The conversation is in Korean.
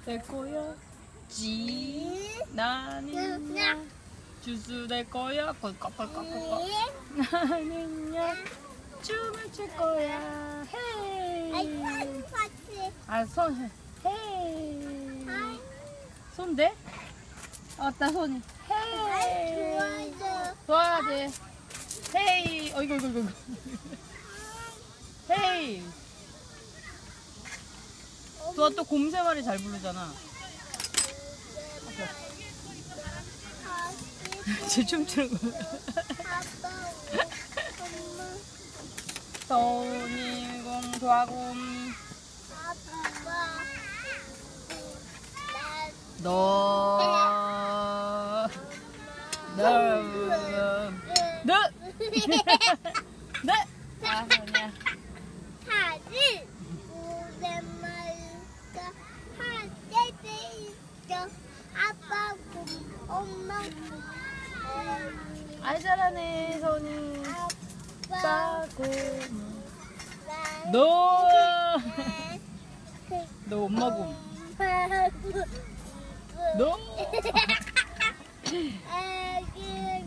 내 거야. 지 나는야 주스 내 거야. 꼴깍꼴깍꼴깍. 나는야 춤을 출 거야. 헤이. 아, 손. 헤이. 손 대? 왔다 손이. 헤이. 도와야지. 헤이. 어이구. 헤이. 도와 또 곰새말이 잘 부르잖아. 제 춤추는 거. 도니곰 도화곰 너 네. 아, 아니야. 하지 오랜만이니까 하게 있어. 아빠 곰, 엄마 곰. 아이 잘하네 손이. 아빠 곰. 곰. 너 엄마 곰. 너. 아기